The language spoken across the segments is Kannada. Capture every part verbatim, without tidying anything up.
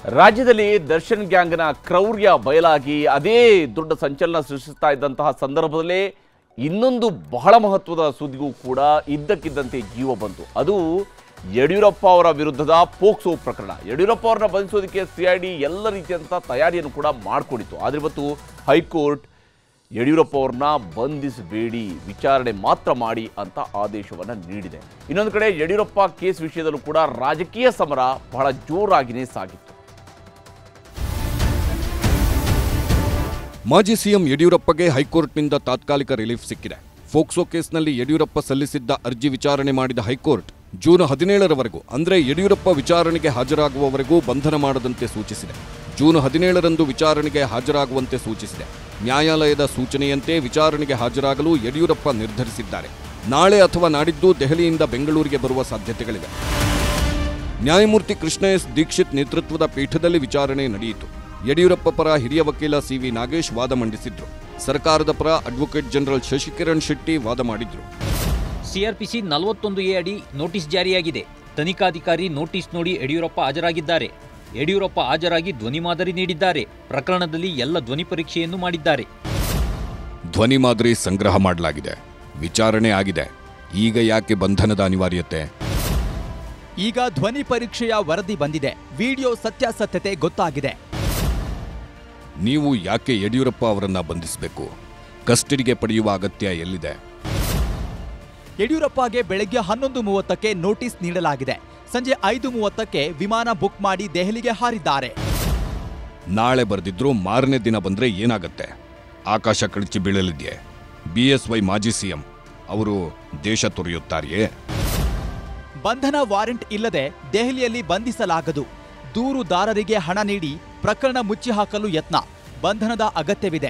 ರಾಜ್ಯದಲ್ಲಿ ದರ್ಶನ್ ಗ್ಯಾಂಗ್ನ ಕ್ರೌರ್ಯ ಬಯಲಾಗಿ ಅದೇ ದೊಡ್ಡ ಸಂಚಲನ ಸೃಷ್ಟಿಸ್ತಾ ಇದ್ದಂತಹ ಸಂದರ್ಭದಲ್ಲೇ ಇನ್ನೊಂದು ಬಹಳ ಮಹತ್ವದ ಸುದ್ದಿಗೂ ಕೂಡ ಇದ್ದಕ್ಕಿದ್ದಂತೆ ಜೀವ ಬಂತು. ಅದು ಯಡಿಯೂರಪ್ಪ ಅವರ ವಿರುದ್ಧದ ಪೋಕ್ಸೋ ಪ್ರಕರಣ. ಯಡಿಯೂರಪ್ಪ ಅವರನ್ನ ಬಂಧಿಸೋದಕ್ಕೆ ಸಿಐಡಿ ಎಲ್ಲ ರೀತಿಯಂತಹ ತಯಾರಿಯನ್ನು ಕೂಡ ಮಾಡಿಕೊಂಡಿತ್ತು. ಆದರೆ ಇವತ್ತು ಹೈಕೋರ್ಟ್ ಯಡಿಯೂರಪ್ಪ ಅವ್ರನ್ನ ಬಂಧಿಸಬೇಡಿ, ವಿಚಾರಣೆ ಮಾತ್ರ ಮಾಡಿ ಅಂತ ಆದೇಶವನ್ನು ನೀಡಿದೆ. ಇನ್ನೊಂದು ಕಡೆ ಯಡಿಯೂರಪ್ಪ ಕೇಸ್ ವಿಷಯದಲ್ಲೂ ಕೂಡ ರಾಜಕೀಯ ಸಮರ ಬಹಳ ಜೋರಾಗಿಯೇ ಸಾಗಿತ್ತು. ಮಾಜಿ ಸಿಎಂ ಯಡಿಯೂರಪ್ಪಗೆ ಹೈಕೋರ್ಟ್ನಿಂದ ತಾತ್ಕಾಲಿಕ ರಿಲೀಫ್ ಸಿಕ್ಕಿದೆ. ಫೋಕ್ಸೋ ಕೇಸ್ನಲ್ಲಿ ಯಡಿಯೂರಪ್ಪ ಸಲ್ಲಿಸಿದ್ದ ಅರ್ಜಿ ವಿಚಾರಣೆ ಮಾಡಿದ ಹೈಕೋರ್ಟ್ ಜೂನ್ ಹದಿನೇಳರವರೆಗೂ ಅಂದರೆ ಯಡಿಯೂರಪ್ಪ ವಿಚಾರಣೆಗೆ ಹಾಜರಾಗುವವರೆಗೂ ಬಂಧನ ಮಾಡದಂತೆ ಸೂಚಿಸಿದೆ. ಜೂನ್ ಹದಿನೇಳರಂದು ವಿಚಾರಣೆಗೆ ಹಾಜರಾಗುವಂತೆ ಸೂಚಿಸಿದೆ. ನ್ಯಾಯಾಲಯದ ಸೂಚನೆಯಂತೆ ವಿಚಾರಣೆಗೆ ಹಾಜರಾಗಲು ಯಡಿಯೂರಪ್ಪ ನಿರ್ಧರಿಸಿದ್ದಾರೆ. ನಾಳೆ ಅಥವಾ ನಾಡಿದ್ದು ದೆಹಲಿಯಿಂದ ಬೆಂಗಳೂರಿಗೆ ಬರುವ ಸಾಧ್ಯತೆಗಳಿವೆ. ನ್ಯಾಯಮೂರ್ತಿ ಕೃಷ್ಣ ಎಸ್ ದೀಕ್ಷಿತ್ ನೇತೃತ್ವದ ಪೀಠದಲ್ಲಿ ವಿಚಾರಣೆ ನಡೆಯಿತು. ಯಡಿಯೂರಪ್ಪ ಪರ ಹಿರಿಯ ವಕೀಲ ಸಿವಿ ನಾಗೇಶ್ ವಾದ ಮಂಡಿಸಿದ್ರು. ಸರ್ಕಾರದ ಪರ ಅಡ್ವೊಕೇಟ್ ಜನರಲ್ ಶಶಿಕಿರಣ್ ಶೆಟ್ಟಿ ವಾದ ಮಾಡಿದ್ರು. ಸಿಆರ್ಪಿಸಿ ನಲವತ್ತೊಂದು ಎ ಅಡಿ ನೋಟಿಸ್ ಜಾರಿಯಾಗಿದೆ. ತನಿಖಾಧಿಕಾರಿ ನೋಟಿಸ್ ನೋಡಿ ಯಡಿಯೂರಪ್ಪ ಹಾಜರಾಗಿದ್ದಾರೆ. ಯಡಿಯೂರಪ್ಪ ಹಾಜರಾಗಿ ಧ್ವನಿ ಮಾದರಿ ನೀಡಿದ್ದಾರೆ. ಪ್ರಕರಣದಲ್ಲಿ ಎಲ್ಲ ಧ್ವನಿ ಪರೀಕ್ಷೆಯನ್ನು ಮಾಡಿದ್ದಾರೆ. ಧ್ವನಿ ಮಾದರಿ ಸಂಗ್ರಹ ಮಾಡಲಾಗಿದೆ. ವಿಚಾರಣೆ ಆಗಿದೆ. ಈಗ ಯಾಕೆ ಬಂಧನದ ಅನಿವಾರ್ಯತೆ? ಈಗ ಧ್ವನಿ ಪರೀಕ್ಷೆಯ ವರದಿ ಬಂದಿದೆ. ವಿಡಿಯೋ ಸತ್ಯಾಸತ್ಯತೆ ಗೊತ್ತಾಗಿದೆ. ನೀವು ಯಾಕೆ ಯಡಿಯೂರಪ್ಪ ಅವರನ್ನ ಬಂಧಿಸಬೇಕು? ಕಸ್ಟಡಿಗೆ ಪಡೆಯುವ ಅಗತ್ಯ ಎಲ್ಲಿದೆ? ಯಡಿಯೂರಪ್ಪಗೆ ಬೆಳಗ್ಗೆ ಹನ್ನೊಂದು ಮೂವತ್ತಕ್ಕೆ ನೋಟಿಸ್ ನೀಡಲಾಗಿದೆ. ಸಂಜೆ ಐದು ಮೂವತ್ತಕ್ಕೆ ವಿಮಾನ ಬುಕ್ ಮಾಡಿ ದೆಹಲಿಗೆ ಹಾರಿದ್ದಾರೆ. ನಾಳೆ ಬರೆದಿದ್ರು ಮಾರನೇ ದಿನ ಬಂದ್ರೆ ಏನಾಗತ್ತೆ? ಆಕಾಶ ಕಳಚಿ ಬೀಳಲಿದೆಯೇ? ಬಿಎಸ್ವೈ ಮಾಜಿ ಸಿಎಂ ಅವರು ದೇಶ ತೊರೆಯುತ್ತಾರೆಯೇ? ಬಂಧನ ವಾರೆಂಟ್ ಇಲ್ಲದೆ ದೆಹಲಿಯಲ್ಲಿ ಬಂಧಿಸಲಾಗದು. ದೂರುದಾರರಿಗೆ ಹಣ ನೀಡಿ ಪ್ರಕರಣ ಮುಚ್ಚಿ ಹಾಕಲು ಯತ್ನ. ಬಂಧನದ ಅಗತ್ಯವಿದೆ.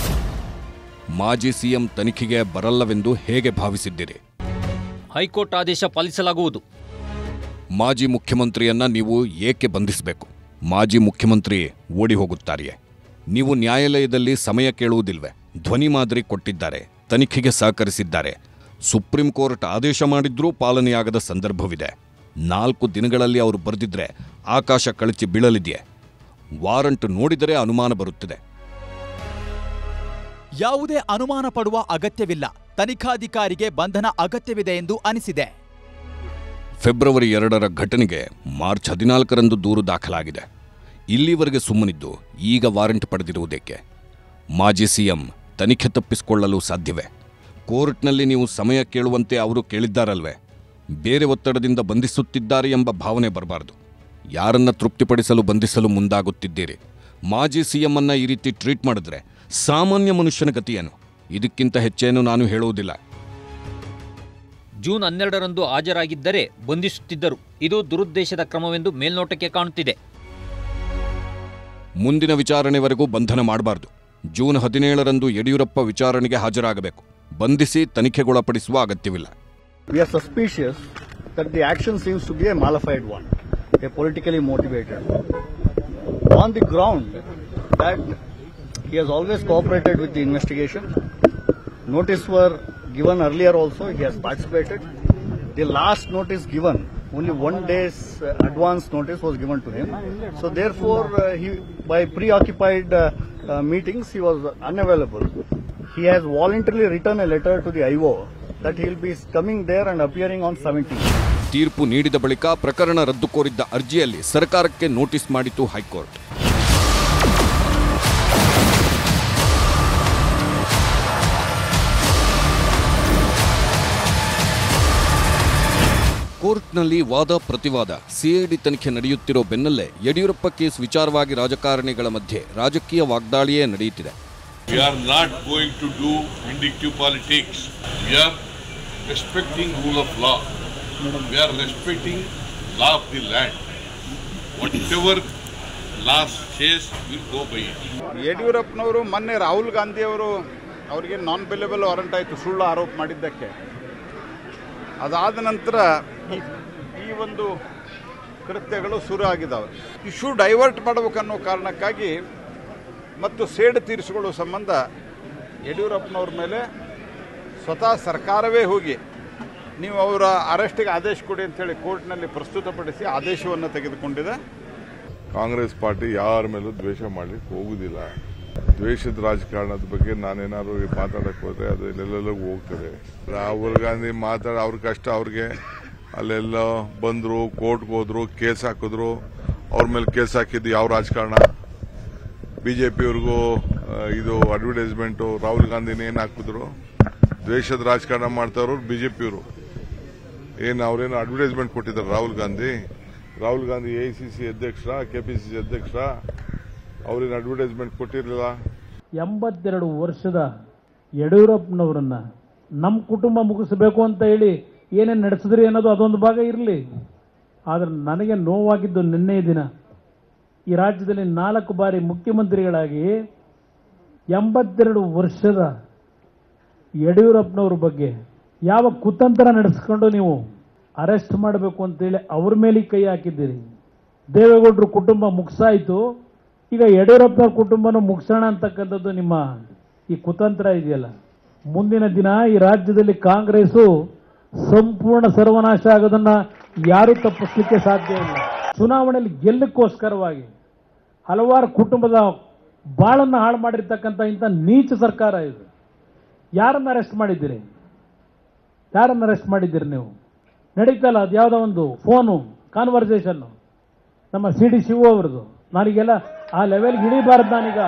ಮಾಜಿ ಸಿಎಂ ತನಿಖೆಗೆ ಬರಲ್ಲವೆಂದು ಹೇಗೆ ಭಾವಿಸಿದ್ದೀರಿ? ಹೈಕೋರ್ಟ್ ಆದೇಶ ಪಾಲಿಸಲಾಗುವುದು. ಮಾಜಿ ಮುಖ್ಯಮಂತ್ರಿಯನ್ನ ನೀವು ಏಕೆ ಬಂಧಿಸಬೇಕು? ಮಾಜಿ ಮುಖ್ಯಮಂತ್ರಿ ಓಡಿ ಹೋಗುತ್ತಾರೆಯೇ? ನೀವು ನ್ಯಾಯಾಲಯದಲ್ಲಿ ಸಮಯ ಕೇಳುವುದಿಲ್ವೇ? ಧ್ವನಿ ಮಾದರಿ ಕೊಟ್ಟಿದ್ದಾರೆ, ತನಿಖೆಗೆ ಸಹಕರಿಸಿದ್ದಾರೆ. ಸುಪ್ರೀಂ ಕೋರ್ಟ್ ಆದೇಶ ಮಾಡಿದ್ರೂ ಪಾಲನೆಯಾಗದ ಸಂದರ್ಭವಿದೆ. ನಾಲ್ಕು ದಿನಗಳಲ್ಲಿ ಅವರು ಬರೆದಿದ್ರೆ ಆಕಾಶ ಕಳಚಿ ಬೀಳಲಿದೆಯೇ? ವಾರಂಟ್ ನೋಡಿದರೆ ಅನುಮಾನ ಬರುತ್ತಿದೆ. ಯಾವುದೇ ಅನುಮಾನ ಪಡುವ ಅಗತ್ಯವಿಲ್ಲ. ತನಿಖಾಧಿಕಾರಿಗೆ ಬಂಧನ ಅಗತ್ಯವಿದೆ ಎಂದು ಅನಿಸಿದೆ. ಫೆಬ್ರವರಿ ಎರಡರ ಘಟನೆಗೆ ಮಾರ್ಚ್ ಹದಿನಾಲ್ಕರಂದು ದೂರು ದಾಖಲಾಗಿದೆ. ಇಲ್ಲಿವರೆಗೆ ಸುಮ್ಮನಿದ್ದು ಈಗ ವಾರಂಟ್ ಪಡೆದಿರುವುದೇಕೆ? ಮಾಜಿ ಸಿಎಂ ತನಿಖೆ ತಪ್ಪಿಸಿಕೊಳ್ಳಲು ಸಾಧ್ಯವೇ? ಕೋರ್ಟ್ನಲ್ಲಿ ನೀವು ಸಮಯ ಕೇಳುವಂತೆ ಅವರು ಕೇಳಿದ್ದಾರಲ್ವೇ? ಬೇರೆ ಒತ್ತಡದಿಂದ ಬಂಧಿಸುತ್ತಿದ್ದಾರೆ ಎಂಬ ಭಾವನೆ ಬರಬಾರದು. ಯಾರನ್ನ ತೃಪ್ತಿಪಡಿಸಲು ಬಂಧಿಸಲು ಮುಂದಾಗುತ್ತಿದ್ದೀರಿ? ಮಾಜಿ ಸಿಎಂ ಅನ್ನ ಈ ರೀತಿ ಟ್ರೀಟ್ ಮಾಡಿದ್ರೆ ಸಾಮಾನ್ಯ ಮನುಷ್ಯನ ಗತಿಯೇನು? ಇದಕ್ಕಿಂತ ಹೆಚ್ಚೇನು ನಾನು ಹೇಳುವುದಿಲ್ಲ. ಜೂನ್ ಹನ್ನೆರಡರಂದು ಹಾಜರಾಗಿದ್ದರೆ ಬಂಧಿಸುತ್ತಿದ್ದರು. ಇದು ದುರುದ್ದೇಶದ ಕ್ರಮವೆಂದು ಮೇಲ್ನೋಟಕ್ಕೆ ಕಾಣುತ್ತಿದೆ. ಮುಂದಿನ ವಿಚಾರಣೆವರೆಗೂ ಬಂಧನ ಮಾಡಬಾರದು. ಜೂನ್ ಹದಿನೇಳರಂದು ಯಡಿಯೂರಪ್ಪ ವಿಚಾರಣೆಗೆ ಹಾಜರಾಗಬೇಕು. ಬಂಧಿಸಿ ತನಿಖೆಗೊಳಪಡಿಸುವ ಅಗತ್ಯವಿಲ್ಲ. We are suspicious that the action seems to be a malified one, a politically motivated one. On the ground that he has always cooperated with the investigation. Notice were given earlier also, he has participated. The last notice given, only one day's advance notice was given to him. So therefore, uh, he by preoccupied uh, uh, meetings, he was unavailable. He has voluntarily written a letter to the I O that he will be coming there and appearing on seventeenth. ತೀರ್ಪು ನೀಡಿದ ಬಳಿಕ ಪ್ರಕರಣ ರದ್ದು ಕೋರಿದ್ದ ಅರ್ಜಿಯಲ್ಲಿ ಸರ್ಕಾರಕ್ಕೆ ನೋಟಿಸ್ ಮಾಡಿತು ಹೈಕೋರ್ಟ್. ಕೋರ್ಟ್ನಲ್ಲಿ ವಾದ ಪ್ರತಿವಾದ. ಸಿಐಡಿ ತನಿಖೆ ನಡೆಯುತ್ತಿರೋ ಬೆನ್ನಲ್ಲೇ ಯಡಿಯೂರಪ್ಪ ಕೇಸ್ ವಿಚಾರವಾಗಿ ರಾಜಕಾರಣಿಗಳ ಮಧ್ಯೆ ರಾಜಕೀಯ ವಾಗ್ದಾಳಿಯೇ ನಡೆಯುತ್ತಿದೆ. We are not going to do vindictive politics. We are respecting rule of law. We are respecting law of the land. Whatever law says, we go by it. ಯಡಿಯೂರಪ್ಪನವರು ಮೊನ್ನೆ ರಾಹುಲ್ ಗಾಂಧಿ ಅವರು ಅವರಿಗೆ ನಾನ್ ಬೆಲೆಬಲ್ ವಾರಂಟ್ ಆಯಿತು ಸುಳ್ಳು ಆರೋಪ ಮಾಡಿದ್ದಕ್ಕೆ. ಅದಾದ ನಂತರ ಈ ಒಂದು ಕೃತ್ಯಗಳು ಶುರು ಆಗಿದ್ದಾವೆ. ಇಶ್ಯೂ ಡೈವರ್ಟ್ ಮಾಡಬೇಕನ್ನೋ ಕಾರಣಕ್ಕಾಗಿ ಮತ್ತು ಸೇಡು ತೀರಿಸಿಕೊಳ್ಳುವ ಸಂಬಂಧ ಯಡಿಯೂರಪ್ಪನವ್ರ ಮೇಲೆ ಸ್ವತಃ ಸರ್ಕಾರವೇ ಹೋಗಿ ನೀವು ಅವರ ಅರೆಸ್ಟಿಗೆ ಆದೇಶ ಕೊಡಿ ಅಂತೇಳಿ ಕೋರ್ಟ್ನಲ್ಲಿ ಪ್ರಸ್ತುತಪಡಿಸಿ ಆದೇಶವನ್ನು ತೆಗೆದುಕೊಂಡಿದೆ. ಕಾಂಗ್ರೆಸ್ ಪಾರ್ಟಿ ಯಾರ ಮೇಲೂ ದ್ವೇಷ ಮಾಡ್ಲಿಕ್ಕೆ ಹೋಗುದಿಲ್ಲ. ದ್ವೇಷದ ರಾಜಕಾರಣದ ಬಗ್ಗೆ ನಾನೇನಾದ್ರು ಮಾತಾಡಕ್ ಹೋದ್ರೆ ಅದು ಎಲ್ಲೆಲ್ಲ ಹೋಗ್ತದೆ. ರಾಹುಲ್ ಗಾಂಧಿ ಮಾತಾಡ ಅವ್ರ ಕಷ್ಟ ಅವ್ರಿಗೆ, ಅಲ್ಲೆಲ್ಲ ಬಂದ್ರು, ಕೋರ್ಟ್ಗೆ ಹೋದ್ರು, ಕೇಸ್ ಹಾಕಿದ್ರು. ಅವ್ರ ಮೇಲೆ ಕೇಸ್ ಹಾಕಿದ್ದು ಯಾವ ರಾಜಕಾರಣ? ಬಿಜೆಪಿಯವ್ರಿಗೂ ಇದು ಅಡ್ವರ್ಟೈಸ್ಮೆಂಟ್ ರಾಹುಲ್ ಗಾಂಧಿನ ಏನ್ ಹಾಕಿದ್ರು? ದ್ವೇಷದ ರಾಜಕಾರಣ ಮಾಡ್ತಾವ್ರು ಬಿಜೆಪಿಯವರು. ಏನ್ ಅವ್ರೇನು ಅಡ್ವರ್ಟೈಸ್ಮೆಂಟ್ ಕೊಟ್ಟಿದ್ದಾರೆ ರಾಹುಲ್ ಗಾಂಧಿ? ರಾಹುಲ್ ಗಾಂಧಿ ಎಐಸಿಸಿ ಅಧ್ಯಕ್ಷರ, ಕೆಪಿಸಿಸಿ ಅಧ್ಯಕ್ಷರ, ಅವ್ರೇನು ಅಡ್ವರ್ಟೈಸ್ಮೆಂಟ್ ಕೊಟ್ಟಿರಲಿಲ್ಲ. ಎಂಬತ್ತೆರಡು ವರ್ಷದ ಯಡಿಯೂರಪ್ಪನವರನ್ನ ನಮ್ಮ ಕುಟುಂಬ ಮುಗಿಸಬೇಕು ಅಂತ ಹೇಳಿ ಏನೇನು ನಡೆಸಿದ್ರಿ ಅನ್ನೋದು ಅದೊಂದು ಭಾಗ ಇರಲಿ. ಆದರೆ ನನಗೆ ನೋವಾಗಿದ್ದು ನಿನ್ನೆ ದಿನ ಈ ರಾಜ್ಯದಲ್ಲಿ ನಾಲ್ಕು ಬಾರಿ ಮುಖ್ಯಮಂತ್ರಿಗಳಾಗಿ ಎಂಬತ್ತೆರಡು ವರ್ಷದ ಯಡಿಯೂರಪ್ಪನವ್ರ ಬಗ್ಗೆ ಯಾವ ಕುತಂತ್ರ ನಡೆಸ್ಕೊಂಡು ನೀವು ಅರೆಸ್ಟ್ ಮಾಡಬೇಕು ಅಂತೇಳಿ ಅವ್ರ ಮೇಲೆ ಕೈ ಹಾಕಿದ್ದೀರಿ. ದೇವೇಗೌಡರ ಕುಟುಂಬ ಮುಗಿಸಾಯಿತು, ಈಗ ಯಡಿಯೂರಪ್ಪನವ್ರ ಕುಟುಂಬನೂ ಮುಗಿಸೋಣ ಅಂತಕ್ಕಂಥದ್ದು ನಿಮ್ಮ ಈ ಕುತಂತ್ರ ಇದೆಯಲ್ಲ. ಮುಂದಿನ ದಿನ ಈ ರಾಜ್ಯದಲ್ಲಿ ಕಾಂಗ್ರೆಸ್ಸು ಸಂಪೂರ್ಣ ಸರ್ವನಾಶ ಆಗೋದನ್ನ ಯಾರೂ ತಪ್ಪಿಸಲಿಕ್ಕೆ ಸಾಧ್ಯ ಇಲ್ಲ. ಚುನಾವಣೆಯಲ್ಲಿ ಗೆಲ್ಲಕ್ಕೋಸ್ಕರವಾಗಿ ಹಲವಾರು ಕುಟುಂಬದ ಬಾಳನ್ನು ಹಾಳು ಮಾಡಿರ್ತಕ್ಕಂಥ ಇಂಥ ನೀಚ ಸರ್ಕಾರ ಇದು. ಯಾರನ್ನ ಅರೆಸ್ಟ್ ಮಾಡಿದ್ದೀರಿ? ಯಾರನ್ನ ಅರೆಸ್ಟ್ ಮಾಡಿದ್ದೀರಿ ನೀವು? ನಡೀತಲ್ಲ ಅದು ಯಾವುದೋ ಒಂದು ಫೋನು ಕಾನ್ವರ್ಸೇಷನ್ ನಮ್ಮ ಸಿ ಡಿ ಶಿವು ಅವ್ರದ್ದು. ನನಗೆಲ್ಲ ಆ ಲೆವೆಲ್ಗೆ ಇಳಿಬಾರ್ದು. ನಾನೀಗ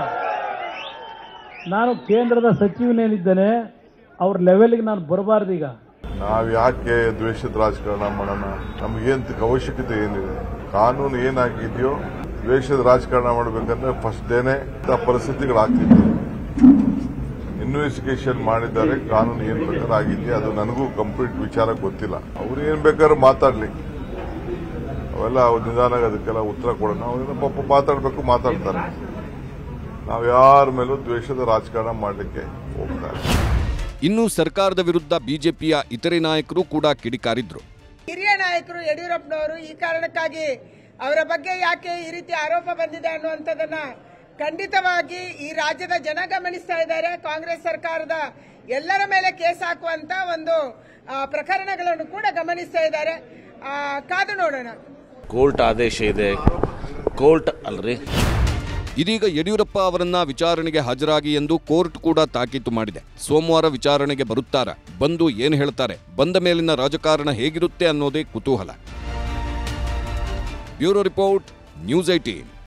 ನಾನು ಕೇಂದ್ರದ ಸಚಿವನೇನಿದ್ದೇನೆ, ಅವ್ರ ಲೆವೆಲ್ಗೆ ನಾನು ಬರಬಾರ್ದು. ಈಗ ನಾವ್ ಯಾಕೆ ದ್ವೇಷದ ರಾಜಕಾರಣ ಮಾಡೋಣ? ನಮಗೇನ್ ಅವಶ್ಯಕತೆ ಏನಿದೆ? ಕಾನೂನು ಏನಾಗಿದೆಯೋ ದ್ವೇಷದ ರಾಜಕಾರಣ ಮಾಡಬೇಕಂದ್ರೆ ಫಸ್ಟ್ ಡೇನೆ ಪರಿಸ್ಥಿತಿಗಳಾಗ್ತಿದೆ. ಇನ್ವೆಸ್ಟಿಗೇಷನ್ ಮಾಡಿದ್ದಾರೆ, ಕಾನೂನು ಏನ್ ಪ್ರಕಾರ ಆಗಿದೆಯಾ ಅದು ನನಗೂ ಕಂಪ್ಲೀಟ್ ವಿಚಾರ ಗೊತ್ತಿಲ್ಲ. ಅವ್ರು ಏನ್ ಬೇಕಾದ್ರೂ ಮಾತಾಡ್ಲಿ, ಅವೆಲ್ಲ ನಿಧಾನ ಅದಕ್ಕೆಲ್ಲ ಉತ್ತರ ಕೊಡೋಣ. ಅವ್ರೇನೋ ಪಾಪ ಮಾತಾಡ್ಬೇಕು, ಮಾತಾಡ್ತಾರೆ. ನಾವ್ ಯಾರ ಮೇಲೂ ದ್ವೇಷದ ರಾಜಕಾರಣ ಮಾಡಲಿಕ್ಕೆ ಹೋಗ್ತಾರೆ. ಇನ್ನು ಸರ್ಕಾರದ ವಿರುದ್ಧ ಬಿಜೆಪಿಯ ಇತರೆ ನಾಯಕರು ಕೂಡ ಕಿಡಿಕಾರಿದ್ರು. ಹಿರಿಯ ನಾಯಕರು ಯಡಿಯೂರಪ್ಪನವರು ಈ ಕಾರಣಕ್ಕಾಗಿ ಅವರ ಬಗ್ಗೆ ಯಾಕೆ ಈ ರೀತಿ ಆರೋಪ ಬಂದಿದೆ ಅನ್ನುವಂಥದ್ದನ್ನ ಖಂಡಿತವಾಗಿ ಈ ರಾಜ್ಯದ ಜನ ಗಮನಿಸ್ತಾ ಇದ್ದಾರೆ. ಕಾಂಗ್ರೆಸ್ ಸರ್ಕಾರದ ಎಲ್ಲರ ಮೇಲೆ ಕೇಸ್ ಹಾಕುವಂತ ಒಂದು ಪ್ರಕರಣಗಳನ್ನು ಕೂಡ ಗಮನಿಸ್ತಾ ಇದ್ದಾರೆ. ಕಾದು ನೋಡೋಣ. ಕೋರ್ಟ್ ಆದೇಶ ಇದೆ, ಕೋರ್ಟ್ ಅಲ್ರಿ. ಇದೀಗ ಯಡಿಯೂರಪ್ಪ ಅವರನ್ನ ವಿಚಾರಣೆಗೆ ಹಾಜರಾಗಿ ಎಂದು ಕೋರ್ಟ್ ಕೂಡ ತಾಕೀತು ಮಾಡಿದೆ. ಸೋಮವಾರ ವಿಚಾರಣೆಗೆ ಬರುತ್ತಾರೆ, ಬಂದು ಏನು ಹೇಳ್ತಾರೆ, ಬಂದ ಮೇಲಿನ ರಾಜಕಾರಣ ಹೇಗಿರುತ್ತೆ ಅನ್ನೋದೇ ಕುತೂಹಲ. Bureau report, news eighteen.